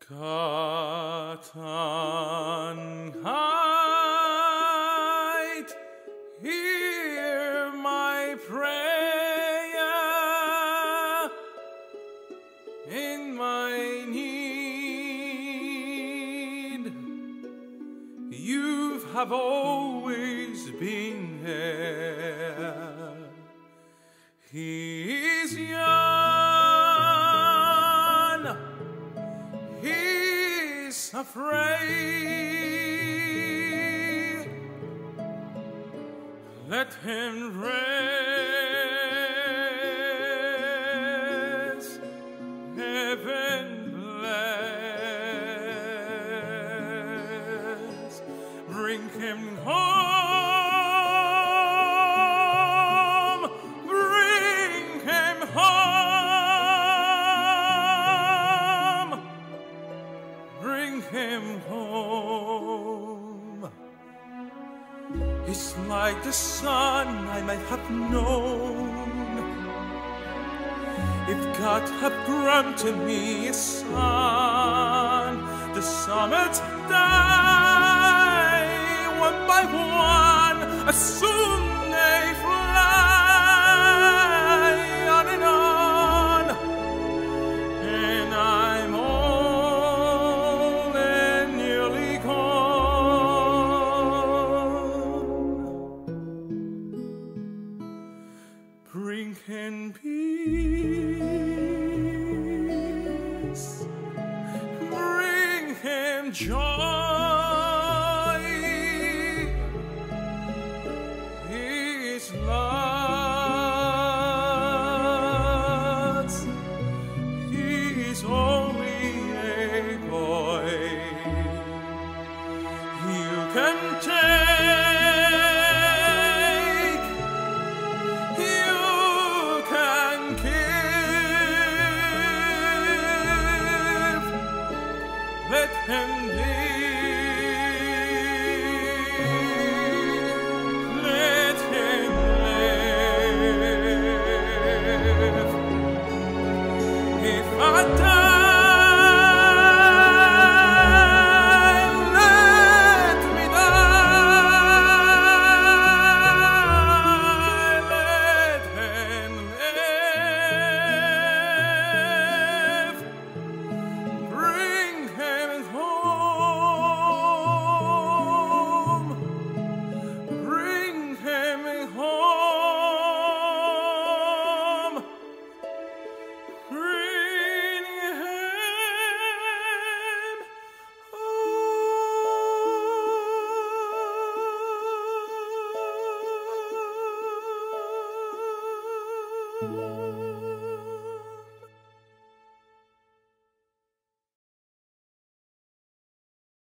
Gottheit, hear my prayer in my need. You have always been there. He is young, he's afraid. Let him rest, heaven bless. Bring him home, bring him home, bring him home. It's like the sun I might have known, if God had granted me a son. The summits die one by one, as soon they fly on and on, and I'm old and nearly gone. Bring him peace, bring him joy. His lots, he's only a boy. You can take, you can give. Let him live, let him live. If I die, let me die. Let him live. Bring him home, bring him home, bring him home.